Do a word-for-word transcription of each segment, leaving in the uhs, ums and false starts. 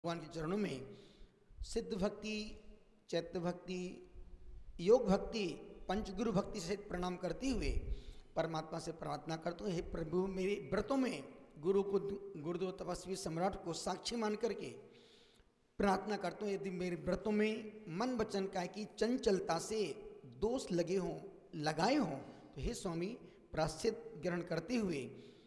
भगवान के चरणों में सिद्ध भक्ति, चैत्य भक्ति, योग भक्ति, पंचगुरु भक्ति से प्रणाम करते हुए परमात्मा से प्रार्थना करते हुए, हे प्रभु मेरे व्रतों में गुरु को, गुरुदेव तपस्वी सम्राट को साक्षी मान करके प्रार्थना करता हूँ, यदि मेरे व्रतों में मन वचन काय की चंचलता से दोष लगे हों, लगाए हों, तो हे स्वामी प्रायश्चित ग्रहण करते हुए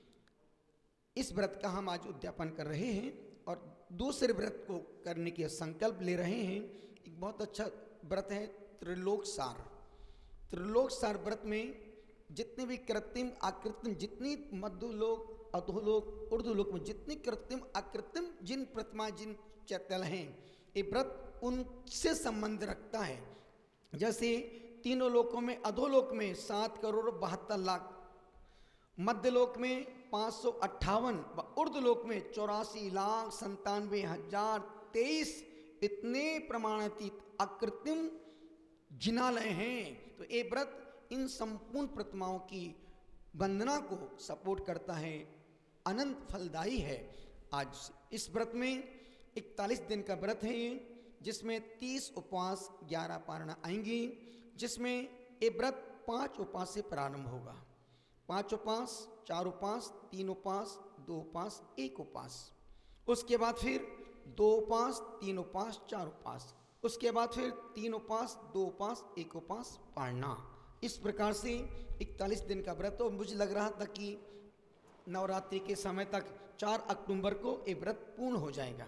इस व्रत का हम आज उद्यापन कर रहे हैं और दूसरे व्रत को करने के संकल्प ले रहे हैं। एक बहुत अच्छा व्रत है त्रिलोक सार। त्रिलोक सार व्रत में जितने भी कृत्रिम आकृत्रिम, जितनी मध्यलोक, अधोलोक, ऊर्ध्वलोक में जितनी कृत्रिम आकृत्रिम जिन प्रतिमा, जिन चैतल हैं, ये व्रत उनसे संबंध रखता है। जैसे तीनों लोकों में, अधोलोक में सात करोड़ बहत्तर लाख, मध्यलोक में पाँच सौ अट्ठावन, ऊर्ध्वलोक में चौरासी लाख संतानवे हजार तेईस इतने प्रमाणातीत अकृत्रिम जिनालय हैं। तो ये व्रत इन संपूर्ण प्रतिमाओं की वंदना को सपोर्ट करता है, अनंत फलदायी है। आज इस व्रत में इकतालीस दिन का व्रत है, जिसमें तीस उपवास, ग्यारह पारणा आएंगी, जिसमें ये व्रत पांच उपवास से प्रारंभ होगा। पांच उपवास, चार उपवास, तीन उपवास, दो उपवास, एक उपवास। उसके बाद फिर दो उपवास, तीन उपवास, चार उपवास। उसके बाद फिर तीन उपवास, दो उपवास, एक उपवास, पारणा। इस प्रकार से इकतालीस दिन का व्रत। तो मुझे लग रहा था कि नवरात्रि के समय तक चार अक्टूबर को ये व्रत पूर्ण हो जाएगा।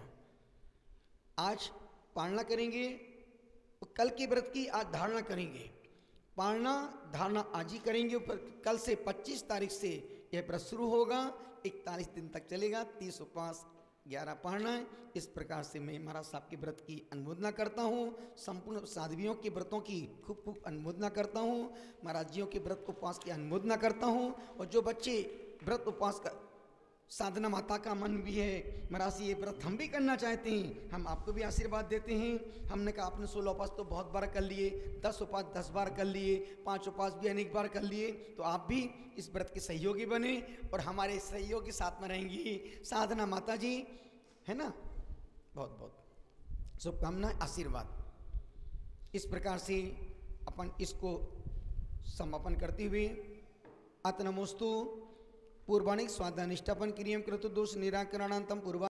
आज पारणा करेंगे, कल के व्रत की आज धारणा करेंगे। पारणा धारणा आज ही करेंगे, पर कल से पच्चीस तारीख से यह व्रत शुरू होगा, इकतालीस दिन तक चलेगा। तीस उपवास, ग्यारह पारणा। इस प्रकार से मैं महाराज साहब के व्रत की अनुमोदना करता हूँ, संपूर्ण साध्वियों के व्रतों की खूब खूब अनुमोदना करता हूँ, महाराज जियों के व्रत उपवास की अनुमोदना करता हूँ। और जो बच्चे व्रत उपवास का साधना माता का मन भी है, महाराज ये व्रत हम भी करना चाहते हैं, हम आपको भी आशीर्वाद देते हैं। हमने कहा आपने सोलह उपवास तो बहुत बार कर लिए, दस उपवास दस बार कर लिए, पांच उपवास भी अनेक बार कर लिए, तो आप भी इस व्रत के सहयोगी बने और हमारे सहयोगी साथ में रहेंगी साधना माता जी, है ना। बहुत बहुत शुभकामनाएं, आशीर्वाद। इस प्रकार से अपन इसको समापन करते हुए अत नमोस्तु पूर्वाणिक स्वाध्यानिष्ठापन क्रियम कृत दोष निराकरणांतम पूर्वा